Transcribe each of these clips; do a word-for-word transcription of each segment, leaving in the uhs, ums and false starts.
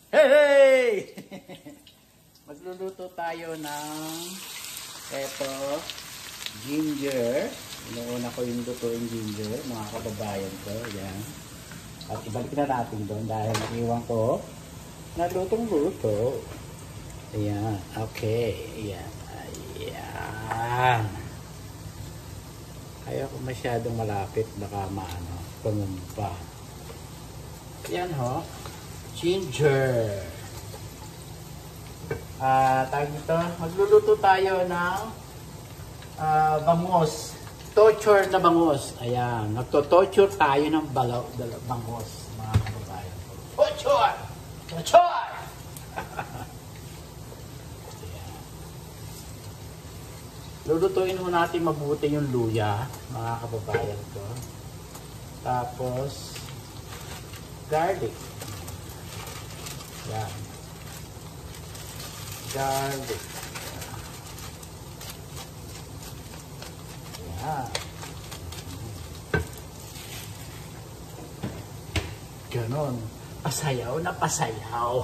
Hey! Magluluto tayo ng eto, ginger. Inuuna ko yung lutuin ginger, mga kababayan ko. Yan. At ibalik na natin doon dahil naiwan ko na lutong-luto. Ayan. Okay. Ayan. Ayan. Kaya kung masyadong malapit, baka maano, tumumpa. Ayan ho. Ginger. Ah, uh, tawag nito, magluluto tayo ng uh, bangus. Torture na bangus. Ayan, nagto-torture tayo ng balaw, bangus, mga kababayan. Torture! Torture! Lulutuin mo natin mabuti yung luya, mga kababayan ko. Tapos, garlic. Yan. Garlic. Yan. Ganon. Pasayaw na pasayaw.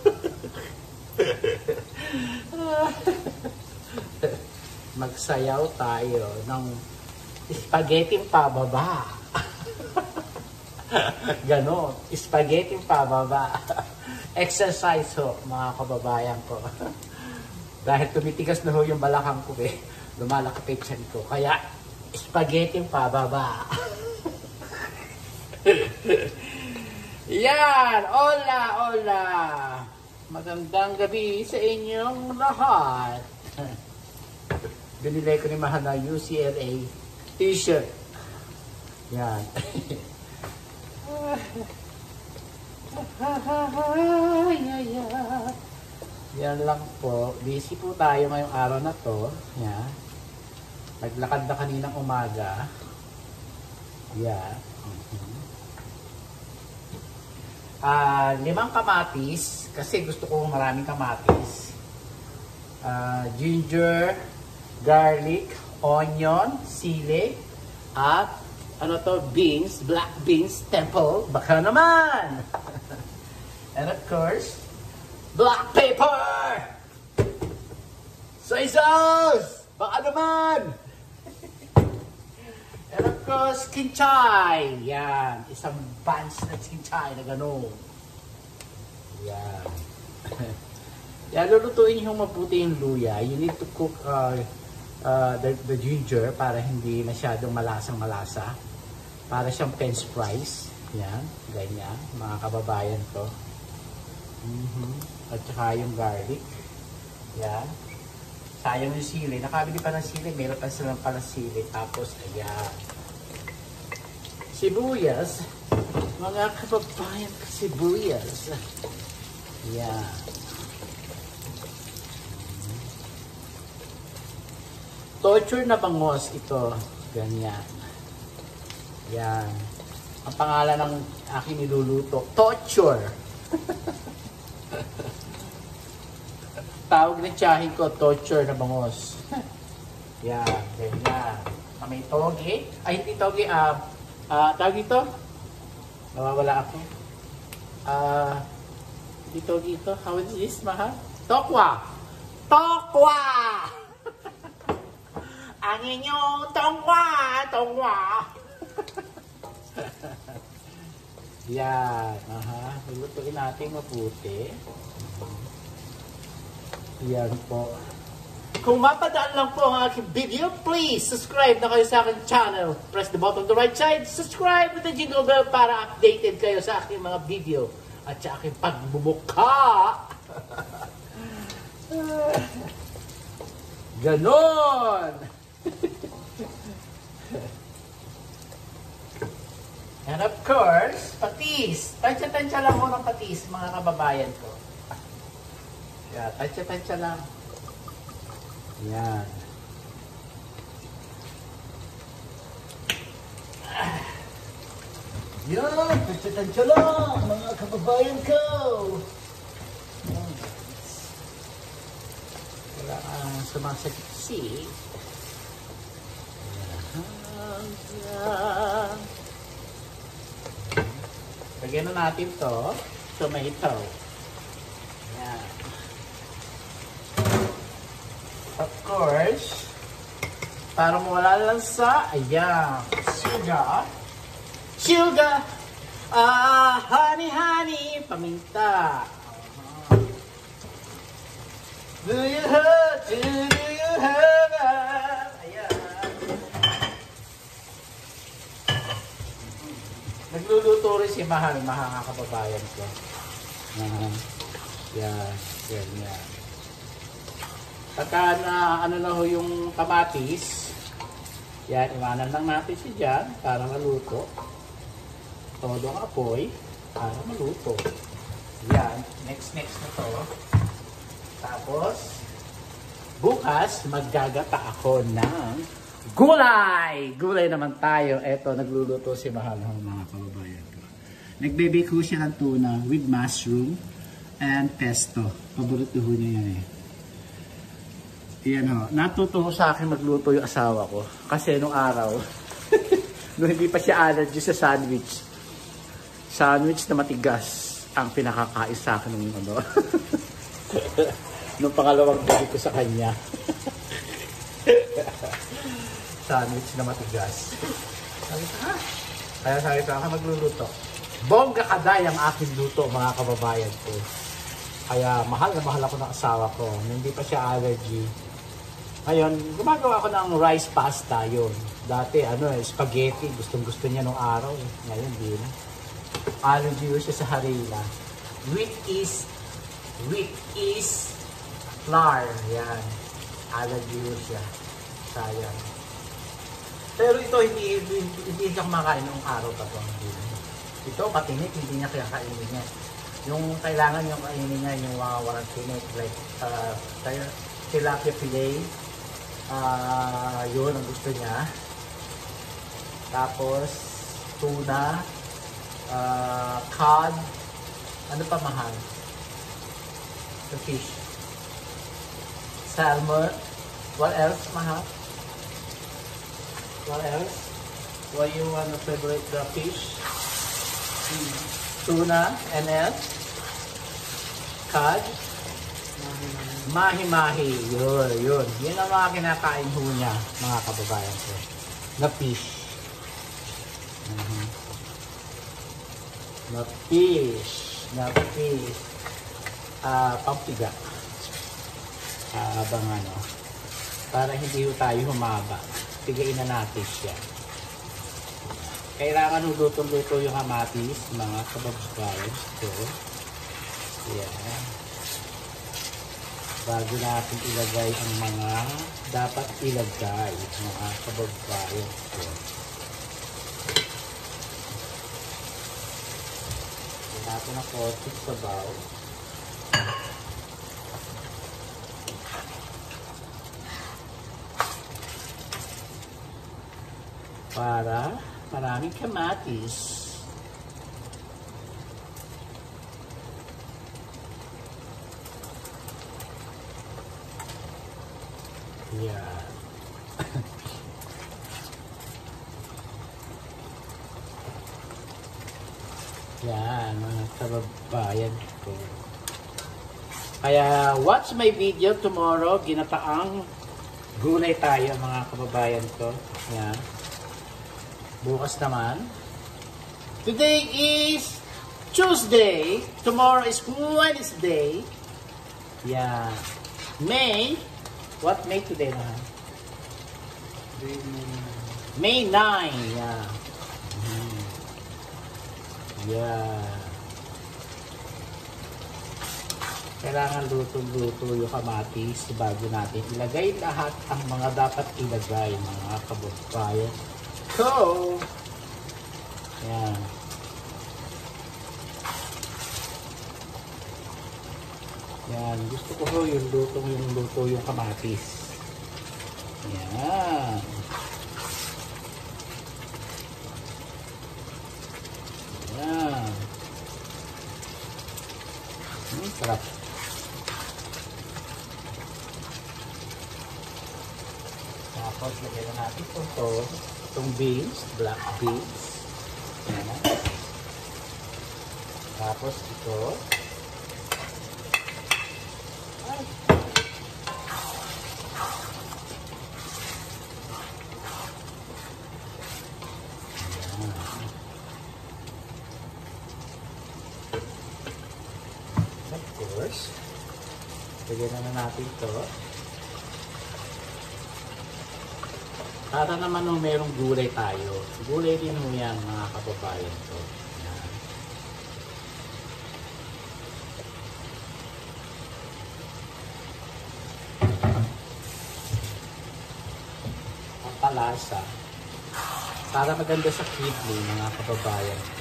Magsayaw tayo ng spaghetti pababa. Ganon. Spaghetti pababa. Exercise ho, mga kababayan ko. Dahil tumitigas na ho yung balakang ko eh. Lumalakapit siya ko. Kaya, spaghetti pababa. Yan! Hola! Hola! Magandang gabi sa inyong lahat. Binili ko ni mahal na U C L A t-shirt. Yan. Yan lang po. Busy po tayo ngayong araw na to. Yan. Naglakad na kaninang umaga. Yan. Uh, limang kamatis. Kasi gusto ko maraming kamatis. Uh, ginger, garlic, onion, sili, at ano to, beans, black beans, temple, baka naman! And of course, black pepper! Soy sauce! Baka naman! And of course, kinchay! Yan, isang bunch na kinchay na gano'n. Yan. Yan, lulutuin yung mabuti yung luya. You need to cook uh, uh, the, the ginger para hindi masyadong malasang-malasa. Para siyang french fries. Yan, ganyan, mga kababayan ko. Mm-hmm. At saka yung garlic. Yan. Sayang yung sili. Nakabili pa ng sili. Meron pa silang pala sili. Tapos, ayan. Sibuyas. Mga kababayan ko, sibuyas. Yan. Torture na bangus ito. Ganyan. Yan. Ang pangalan ng aking niluluto, torture. Tawag ng tiyahin ko, torture na bangus. Yan, ganyan. May toge. Ay, hindi toge. Ah, uh, uh, tawag ito? Nawawala ako. Ah, uh, hindi toge ito. How is this, mahal? Tokwa! Tokwa! Ang inyong tokwa! Tokwa! Yan. Aha. Lulutuin natin mabuti. Yan po. Kung mapadaan lang po ang aking video, please subscribe na kayo sa aking channel. Press the button on the right side. Subscribe with the jingle bell para updated kayo sa aking mga video at sa aking pagbubukha. Ganon! And of course, patis. Tansya-tansya lang mo ng patis, mga kababayan ko. Yeah, tansya-tansya lang. Yan. Yan, tansya-tansya lang, mga kababayan ko. Wala kang sumasagsi. Yan. Lagyan na natin to, tomato. Of course, para mawala lang sa, ayan, sugar. Sugar! Ah, honey, honey, paminta. Do you have, do, do you have, ayan. Nagluluto rin si Mahal, mga kababayan ko. Uh, yan, yan, yan. Pagka na, ano na ho yung kamatis, yan, iwanan lang natin siya dyan para maluto. Todo ang apoy para maluto. Yan, next, next na to. Tapos, bukas, maggagata ako ng gulay! Gulay naman tayo. Eto, nagluluto si Mahal, mga kababayan ko. Nagbe-bake ko siya ng tuna with mushroom and pesto. Paborito ho niya yan eh. Yan ho. Natuto sa akin magluto yung asawa ko. Kasi nung araw, nung hindi pa siya allergy sa sandwich, sandwich na matigas ang pinakakain sa akin nung ano. Nung pangalawang bigay ko sa kanya. Sandwich na matigas. Sabi ko, ha? Kaya sabi ko, ako magluluto. Bongga kaday ang aking luto, mga kababayan ko. Kaya mahal na mahal ako ng asawa ko. Hindi pa siya allergy. Ngayon, gumagawa ko ng rice pasta yun. Dati, ano eh, spaghetti. Gustong gusto niya nung araw. Ngayon, din. Allergy yun siya sa harina. Wheat is, wheat is flour. Yan. Allergy yun siya. Sayang. Pero ito, hindi, hindi, hindi siya kumakain nung araw pa ito. Ito, patinit, hindi niya kaya kainin niya. Yung kailangan yung kainin niya, yung uh, walang tinit. Like, uh, tilapia fillet. Uh, yun ang gusto niya. Tapos, tuna. Uh, cod. Ano pa mahal? The fish. Salmon. What else mahal? What else? What you want to favorite the fish? Hmm. Tuna and else? Cod? Mahi-mahi. Yun, yun. Yun ang mga kinakain ho niya, mga kababayan ko. Na fish. Uh-huh. Na fish. Na fish. Uh, pampiga. Uh, abang ano. Para hindi ho tayo humaba. Pigain na natin siya. Kailangan lutong-luto yung kamatis, mga kababayan ko. Yan. Bago natin ilagay ang mga dapat ilagay, mga kababayan ko. Lagyan natin ang konting sabaw. Para maraming kamatis. Yan. Yan, mga kababayan ko. Kaya watch my video tomorrow. Ginataang gulay tayo, mga kababayan ko. Yan. Bukas naman. Today is Tuesday. Tomorrow is Wednesday. Yeah. May. What May today na? May ninth. Yeah. Mm. Yeah. Kailangan luto-luto yung kamatis bago natin ilagay lahat ang mga dapat ilagay, mga kababayan. So, yan. Yan. Gusto ko ho yung luto, yung luto yung kamatis. Yan. Yan. Hmm, sarap. Tapos, lagyan na natin ito. ito. Itong beans, black beans. Ayan. Tapos ito. Ay. of course. Lagyan na natin ito. Para naman nung merong gulay tayo. Gulay din mo yan mga kababayan ko. Yan. Ang palasa. Para maganda sa kidney mga kababayan ko.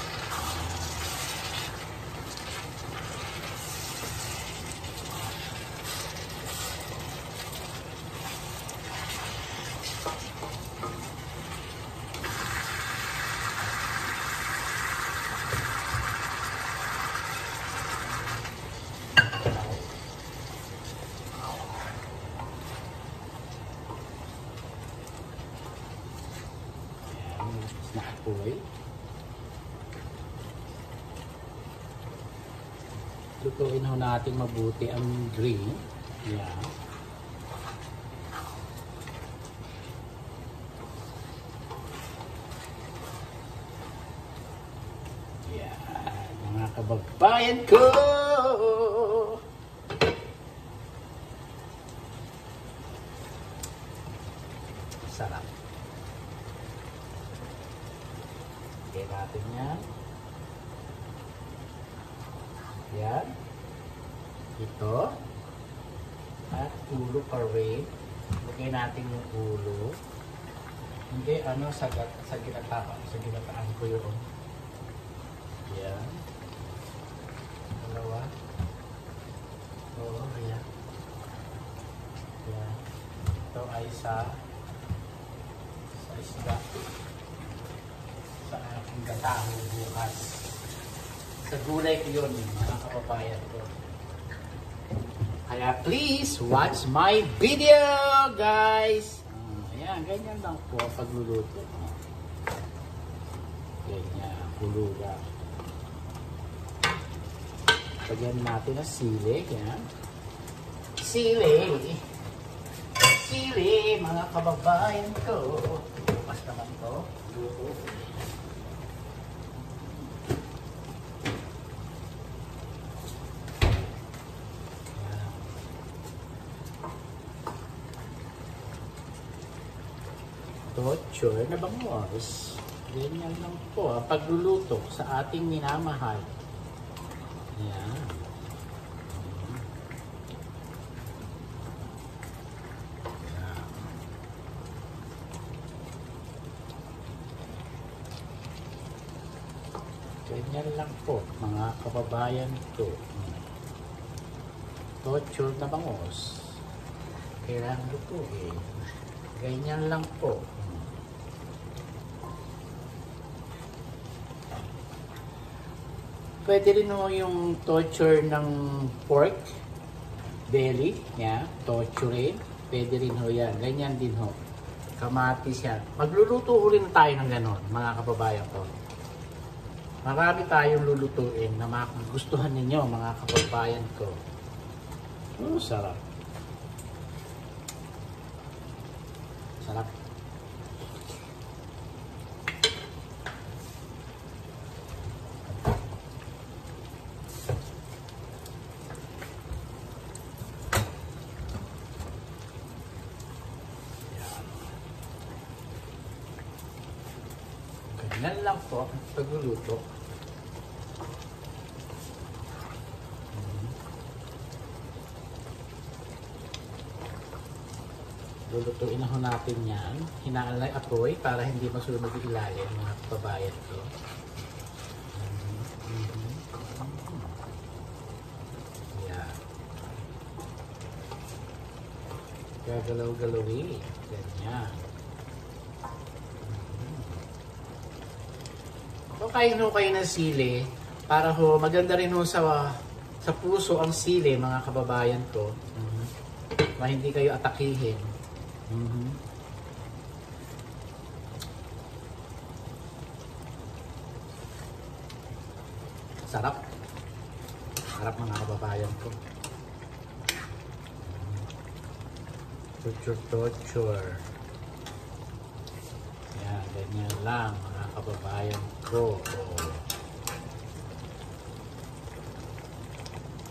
Na apoy. Lutuin ho natin mabuti ang green. Yan. Yan. Mga kababayan ko! Sarap. Lagay natin yan. Yan. Ito. At ulo pa rin. Lagay natin yung ulo. Hindi, ano, sa, sa ginatapa. Sa ginataan ko yun. Yan. Dalawa. Oo, yan. Yan. Ito ay sa sa isda. Sa aking gataho bukas. Sa gulay ko yun, mga kapapayan ko. Kaya please watch my video, guys! Uh, ayan, ganyan lang po pagluluto. Uh, ganyan, huluga. Lagyan natin ang sili. Yan. Sili! Sili, mga kababayan ko. Bukas naman to. Luto. Torture na bangos. Ganyan lang po ang pagluluto sa ating minamahal. Yan. Yan. Ganyan lang po mga kababayan ko. Torture na bangos. Kailangan lutuin. Ganyan lang po. Pwede rin ho yung torture ng pork belly, yeah, torture rin. Pwede rin ho yan. Ganyan din ho. Kamatis yan. Magluluto ho rin tayo ng ganon, mga kababayan ko. Marami tayong lulutuin na magugustuhan ninyo, mga kababayan ko. Oh, sarap. Sarap. Ganyan lang po ang pagluluto. Lulutuin na ho natin yan. Hinaan lang apoy para hindi masunog yung ilalim, mga kababayan ko. Mm-hmm. Yan. Gagalaw-galawin. Ganyan. So, kain ho kayo ng sili para ho maganda rin ho sa, sa puso ang sili, mga kababayan ko. Mm-hmm. Para hindi kayo atakihin. Mm-hmm. Sarap. Sarap, mga kababayan ko. Torture, torture. Yan, ganyan lang, mga kababayan ko. Oh.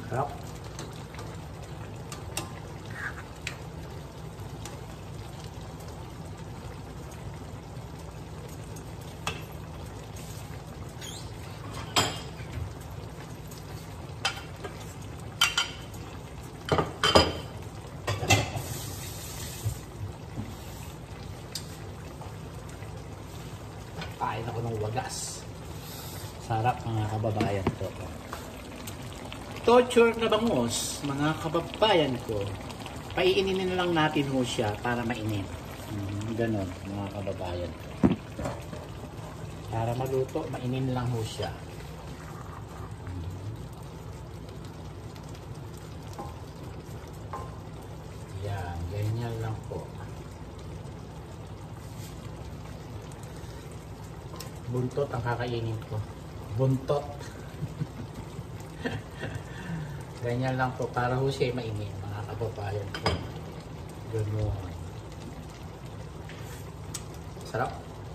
Sarap. Kain ako ng wagas. Sarap mga kababayan ko. Torture na bangus, mga kababayan ko. Paiininin na lang natin mo siya para mainit. Hmm, ganon mga kababayan ko. Para maluto, mainin lang mo siya. Yan, ganyan lang po. Buntot ang kakainin ko. Buntot. Ganyan lang po para ho siya mainin, mga kababayan ko. Ganoon. Sarap.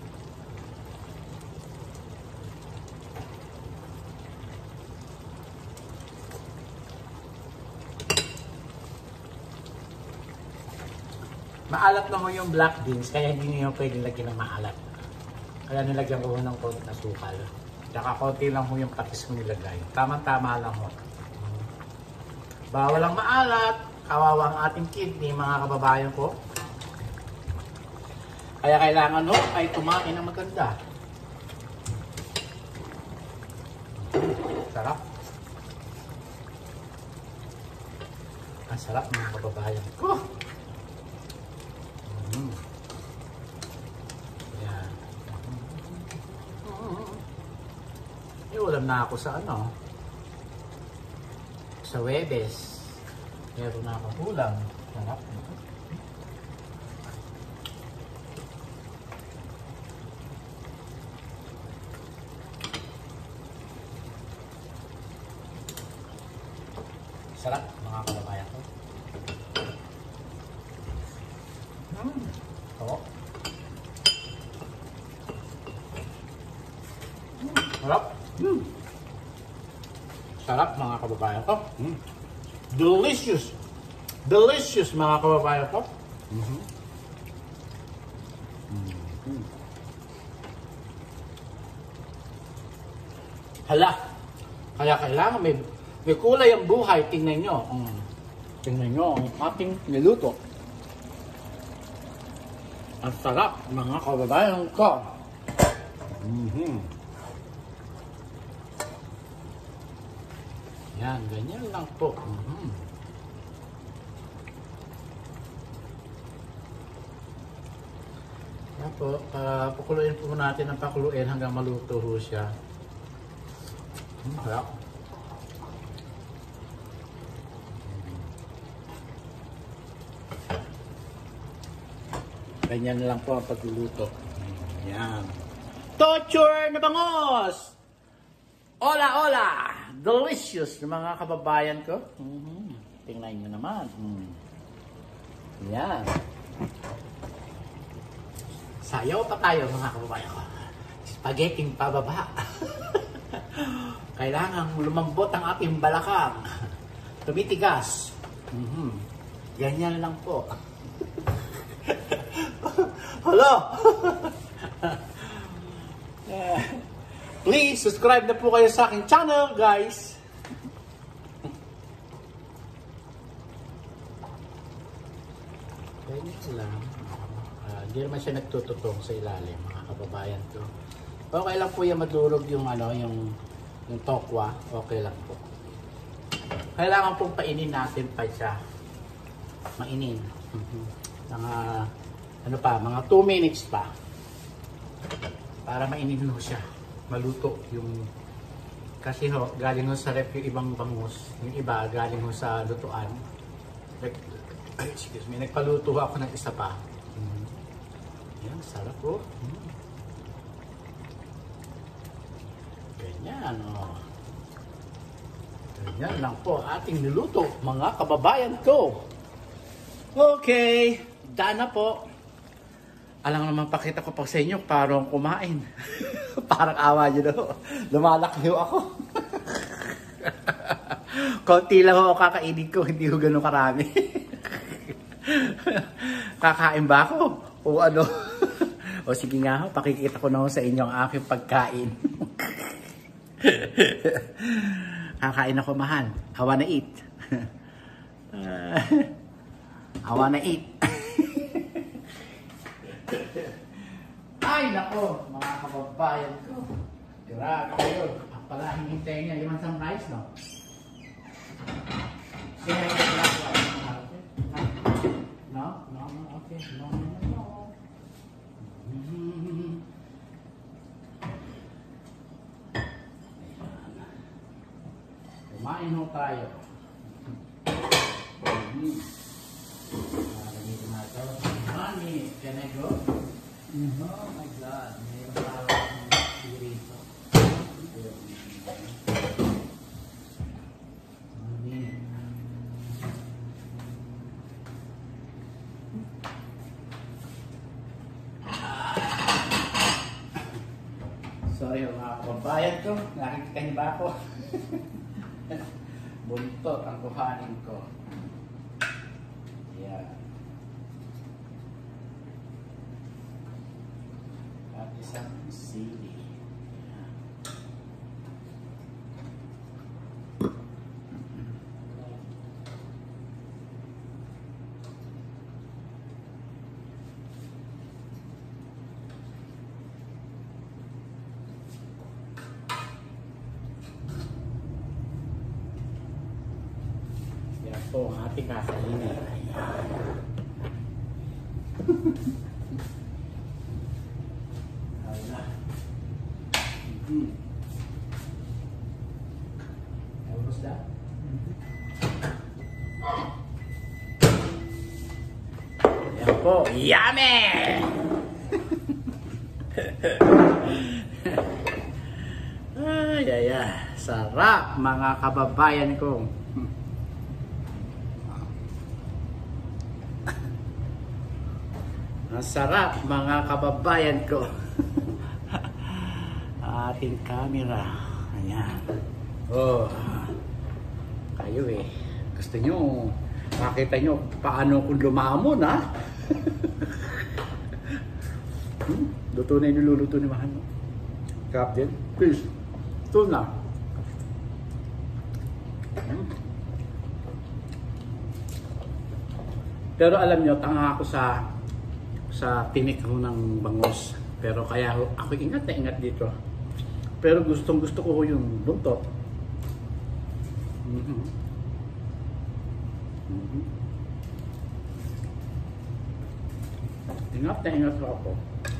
Maalat na ho yung black beans, kaya hindi niyo pwede lagyan ng maalat. Kaya nilagyan ko ng konti na sukal. Tsaka konti lang ho yung patis ko nilagay. Tama-tama lang ho. Bawal ang maalat. Kawawa ang ating kidney, mga kababayan ko. Kaya kailangan ho ay kumain ng maganda. Sarap. Ang sarap mga kababayan ko. Mm. Yan. Eh, ulam na ako sa ano, sa Webes. Meron na akong ulam. Sarap. Sarap mga kababayan ko. Hmm. Oo. Hmm. Sarap. Hmm. Sarap mga kababayan ko. Hmm. Delicious. Delicious mga kababayan ko. Mm-hmm. Mm-hmm. Hala. Kaya kailangan may, may kulay ang buhay. Tingnan nyo. Mm. Tingnan nyo ang ating niluto. Ang sarap mga kababayan ko. Mm-hmm. Yan, ganyan lang po. Mm-hmm. Yan po, uh, pakuluin po natin ang pakuluin hanggang maluto ho siya. Hmm, harap. Ganyan lang po ang pagluluto. Yan. Torture na bangos! Hola, hola! Delicious mga kababayan ko. Mm-hmm. Tingnan nyo naman. Mm. Yan. Sayaw pa tayo mga kababayan ko. Spaghetti pababa. Kailangan lumambot ang ating balakang. Tumitigas. Mm-hmm. Ganyan lang po. Hello! Please, subscribe na po kayo sa aking channel, guys. Ganyan lang. Hindi uh, naman siya nagtututong sa ilalim, mga kababayan ko. Okay lang po yung madurog yung ano, yung, yung tokwa. Okay lang po. Kailangan pong painin natin pa siya. Mainin. Mga, ano pa, mga two minutes pa. Para mainin mo siya. Maluto yung kasi ho, galing ho sa rep yung ibang bangus, yung iba galing ho sa lutuan. Like, ay, excuse me, nagpaluto ako ng isa pa. Mm. Yan, sarap po. Mm. Ganyan, oh. Ganyan lang po ating niluto, mga kababayan ko. Okay, done na po. Alam naman, pakita ko pa sa inyo, parang kumain. Parang awa nyo na. Lumalaki ako. Konti lang ako kakainin ko, hindi ko ganun karami. Kakain ba ako? O ano? O sige nga ho, pakikita ko na ho sa inyo ang aking pagkain. Kakain ako, mahal. I wanna eat. uh, I wanna eat. Ay, nako, mga kababayan ko. Grabe kayo. Ang pala hingintay niya, yung some rice, no? Kaya yung black rice, no? No, no, okay. No, no, no. Mm-hmm. Kumain ho tayo. Mm-hmm. Nagamitin na ito. Mommy, can I go? Mm-hmm. Oh my God. Mayroon pa akong sirito. Sorry mga kababayan ko, nakikita niyo ba ako? Buntot ang kuhanin ko. Yan. At isang sili. Yan. Yan po ang ating kasalini. Ayun na. Mm-hmm. Almost done. Yan po. Yummy! Ay, ay, ay. Sarap mga kababayan ko. Ang sarap mga kababayan ko. Ating camera. Ayan. Oh. Kayo eh. Gusto nyo, makita nyo paano kung lumamon ha? hmm? Luto na yung niluluto ni Mahal. Sarap din. Please. Ito na. Hmm. Pero alam nyo, tanga ako sa sa tinik ho ng bangus. Pero kaya ho, ako ingat na ingat dito. Pero gustong gusto ko ho yung buntot. Mm-hmm. Mm-hmm. Ingat na ingat ho ako.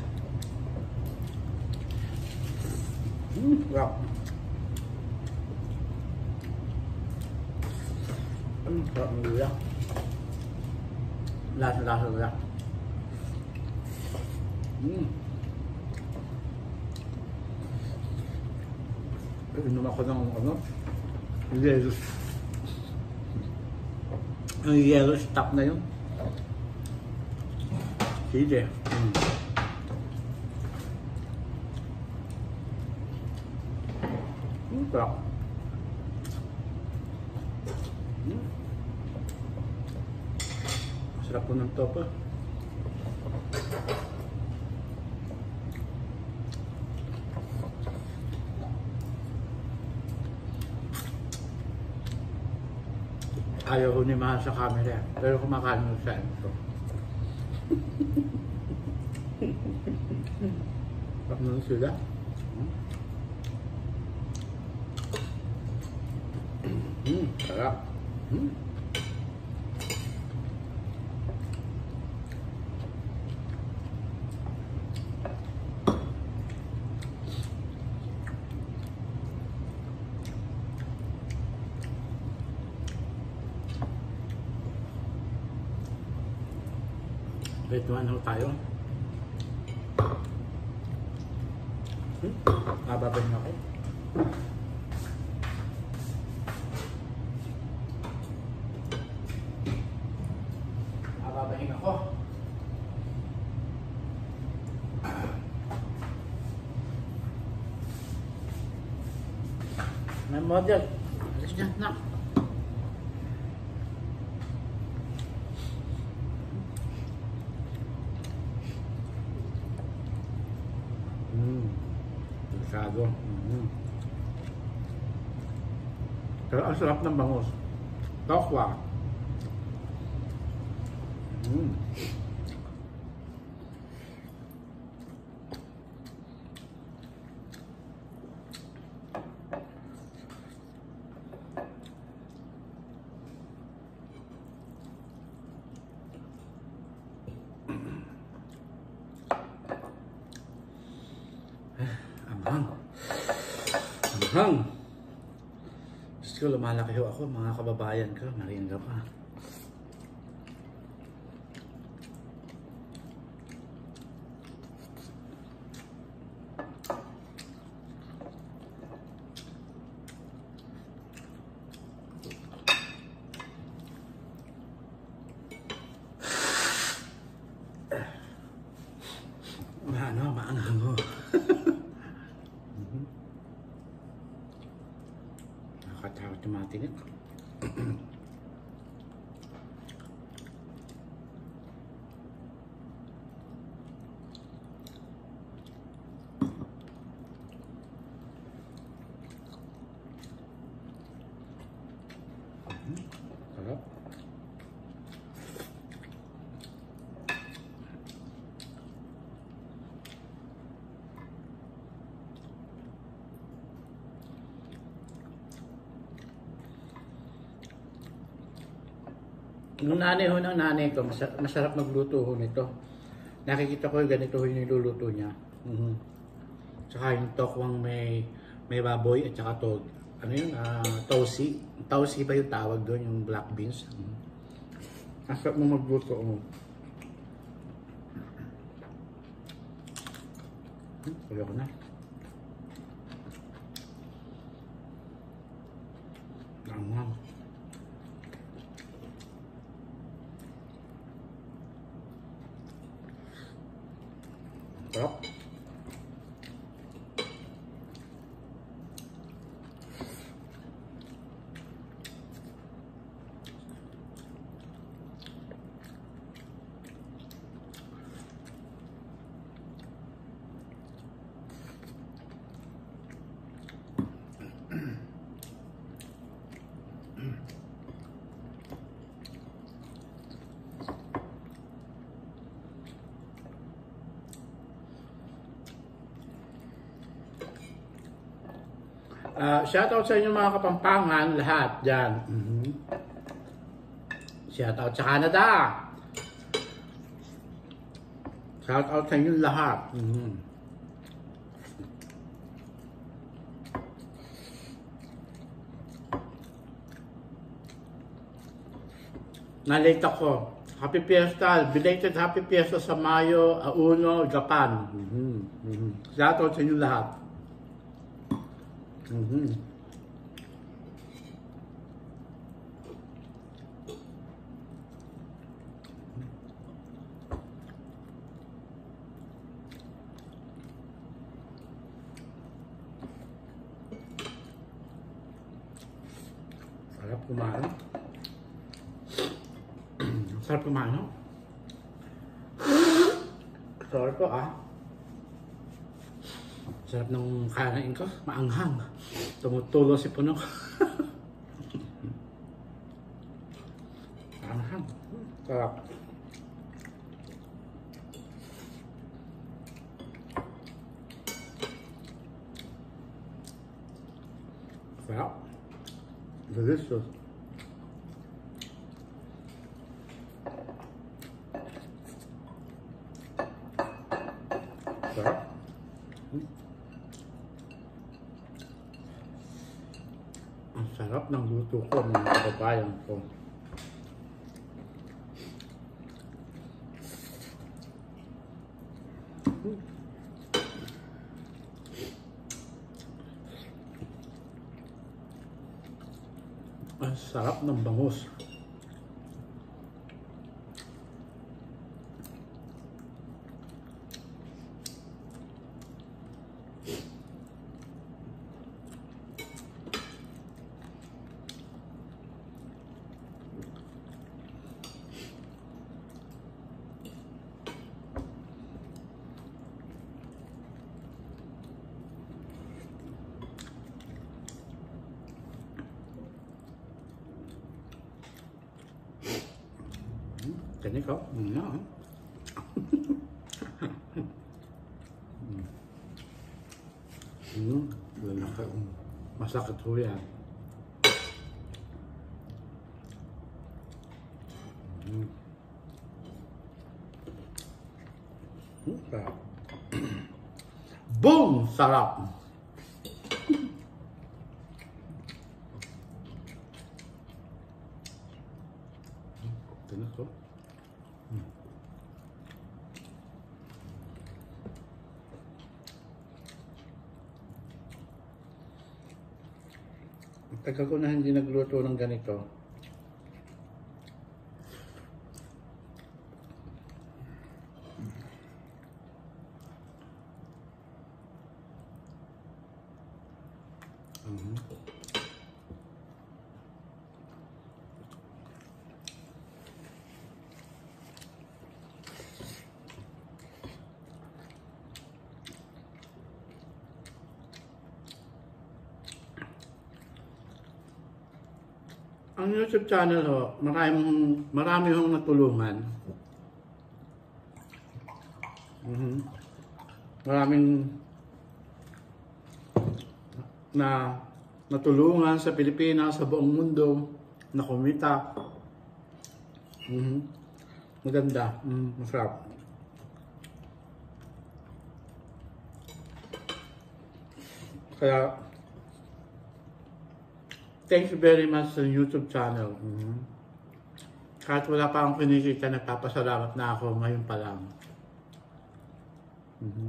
Mm, wow. Mm, sarap ng luya. Lasa-lasa luya. Hmm. Inom ako ng ano? Yellow. Ang yellow stop na yun. Sige. Hmm. Hmm, sarap. Hmm. Sarap po ng topa. Ayaw ko ni Mahal sa camera, pero kumakain mo sa ito. Sarap na sila. Hmm, sarap. Hmm. Wait, ano tayo? Hmm? Nababay na ako. Nababahin ako. May model. Alis dyan, nak. masyado. Mm-hmm. Pero ang sarap ng bangus. Tokwa. Mm. Anghang. Anghang. Gusto ko lumalaki ho ako, mga kababayan ko. Narinig ka pa. Ano, maanghang ho. Nakakatakot yung mga tinik. Sarap. Nung nanay ho ng nanay ko, masarap, masarap magluto ho nito. Nakikita ko yung ganito ho yung niluluto niya. Mm-hmm. Tsaka yung tokwang may, may baboy at saka to, ano yun, uh, tausi. Tausi ba yung tawag doon, yung black beans. Mm-hmm. Masarap mo magluto. Oh. Hmm, kaya ko na. Anghang. Sarap. Uh, shoutout sa inyo mga Kapampangan, lahat dyan. Mm-hmm. Shoutout sa Canada. Shoutout sa inyo lahat. Mm-hmm. Na-late ako. Happy Fiesta, belated Happy Fiesta sa Mayo, Uno, Japan. Mm-hmm. Mm-hmm. Shoutout sa inyo lahat. Mm-hmm. Sarap kumain. Sarap kumain, no? Sorry po, ah. Sarap ng kain ko. Maanghang. Tumutulo si puno. Maanghang. Sarap. Sarap. Delicious. Sarap. Hmm. Ang sarap ng luto ko, mga kababayan ko. Hmm. Ang sarap ng bangus. ganito. Mm. Mm. Mm. Masakit ho yan. Mm. Mm. Sarap. Boom! Sarap! Tinas ko. Mm. Tagal ko na hindi nagluto ng ganito. Mm-hmm. Ang YouTube channel ho, maraming marami hong natulungan. Mm-hmm. Maraming na natulungan sa Pilipinas, sa buong mundo, na kumita. Mm-hmm. Maganda, mm, masarap. Kaya thank you very much sa YouTube channel. Mm-hmm. Kahit wala pa akong kinikita, nagpapasalamat na ako ngayon pa lang. Mm-hmm.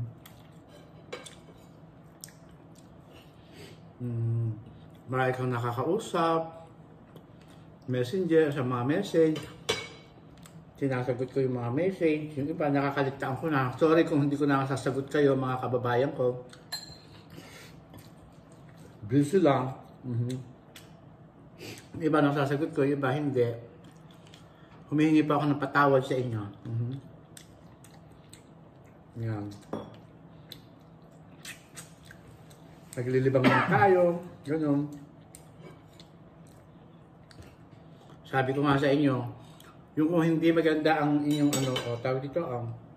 Mm-hmm. Marami kang nakakausap, messenger, sa mga message. Sinasagot ko yung mga message. Yung iba, nakakaligtaan ko na. Sorry kung hindi ko nakasasagot kayo, mga kababayan ko. Busy lang. Mm-hmm. Iba nang sasagot ko, iba hindi. Humihingi pa ako ng patawad sa inyo. Mm-hmm. Yan. Naglilibang lang tayo. Ganun. Sabi ko nga sa inyo, yung kung hindi maganda ang inyong ano, o tawag dito, ang um,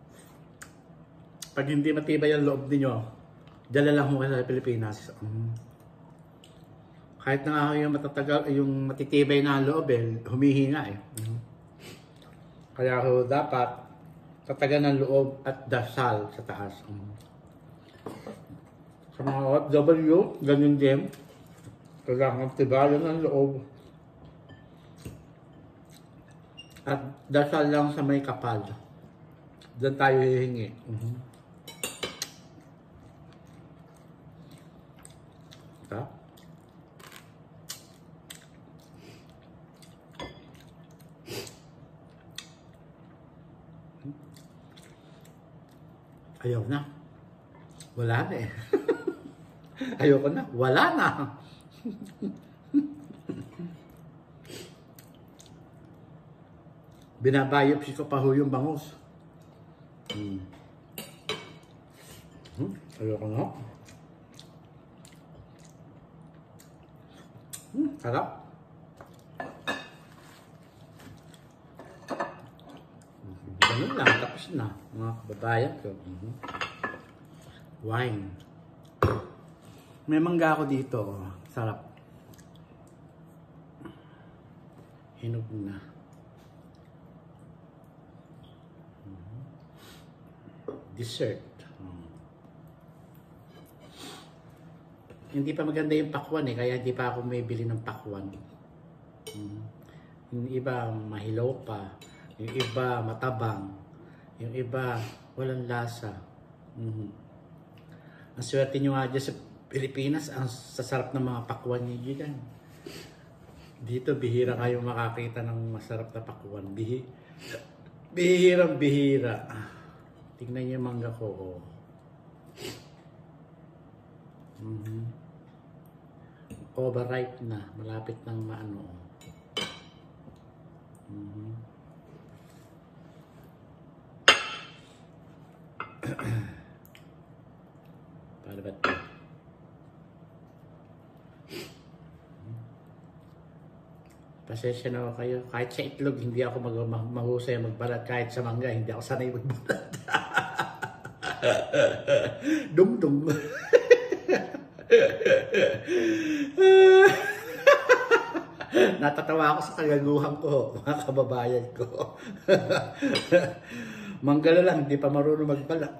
pag hindi matibay ang loob niyo, dala lang mo sa Pilipinas. Mm-hmm. Kahit na nga yung matatagal, yung matitibay na loob eh, humihina eh. Mm-hmm. Kaya ako dapat tatagan ng loob at dasal sa taas. Mm-hmm. Sa mga O F W, ganun din. Kailangan tibayan ng loob. At dasal lang sa may kapal. Diyan tayo hihingi. Mm-hmm. Ito. Ayaw na. Wala na eh. Ayoko na. Wala na. Binabiopsy ko pa ho yung bangus. Hmm. Hmm. Ayoko na. Hmm. Sarap. Ganun lang. Tapos na. Mga kababayan ko. Mm-hmm. Wine. May mangga ako dito. Sarap. Hinog na. Mm-hmm. Dessert. Mm. Hindi pa maganda yung pakwan eh. Kaya hindi pa ako may bili ng pakwan. Mm. Yung iba mahilaw pa. Yung iba matabang. Yung iba walang lasa. Mm-hmm. Ang swerte nyo nga dyan sa Pilipinas, ang sasarap ng mga pakwan nyo dyan. Dito, bihira kayong makakita ng masarap na pakwan. Bihi bihirang bihira. Tingnan nyo yung mangga ko. Oh. Mm-hmm. Overripe na. Malapit ng maano. Mm-hmm. Para ba ito? Pasensya na ako kayo. Kahit sa itlog, hindi ako mag mahusay magbalat. Kahit sa mangga, hindi ako sanay magbalat. Dung-dung. Natatawa ako sa kagaguhan ko, mga kababayan ko. Mangga na lang, hindi pa marunong magbalat.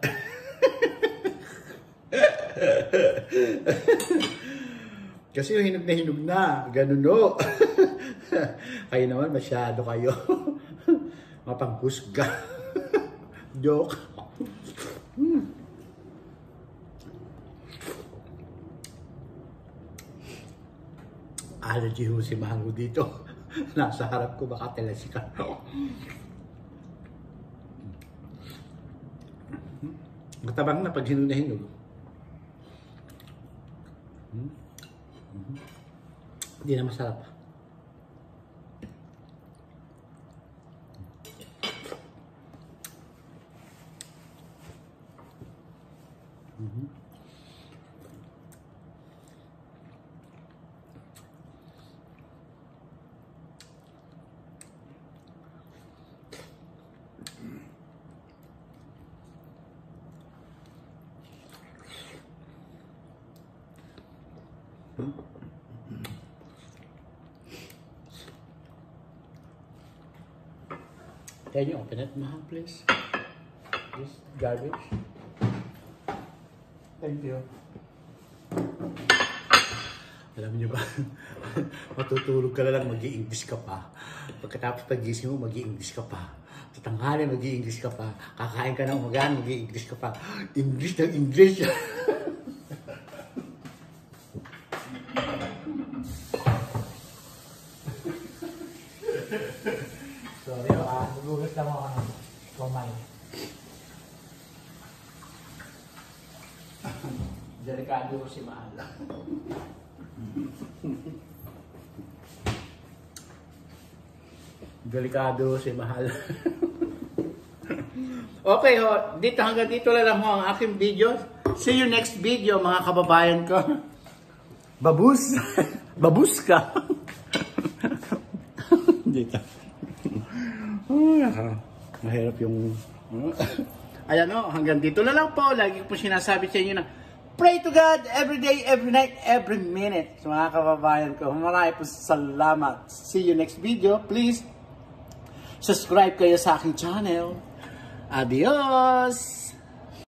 Kasi yung hinog na hinog na, ganun no. Kayo naman, masyado kayo. Mapanghusga. Joke. Hmm. Allergy ho si Mango dito. Nasa harap ko, baka telasika. Matabang na pag hinog na hinog. Hmm. Hmm. Hindi na masarap. Mm-hmm. Can you open it, Mahal, please? This garbage. Thank you. Alam niyo ba, matutulog ka na lang, mag-i-English ka pa. Pagkatapos pag-gising mo, mag-i-English ka pa. Tatanghali, mag-i-English ka pa. Kakain ka ng umagaan, mag-i-English ka pa. English ng English. Sorry, ah, nagugas lang ako ng kumain. Delikado ko si Mahal. Delikado si Mahal. Okay ho, dito hanggang dito lang ho ang aking video. See you next video mga kababayan ko. Babus! Babus ka! Dito. Mahirap yung... Ayan o, hanggang dito na lang po. Lagi po sinasabi sa inyo na pray to God every day, every night, every minute. So mga kababayan ko, marami po salamat. See you next video. Please, subscribe kayo sa aking channel. Adios!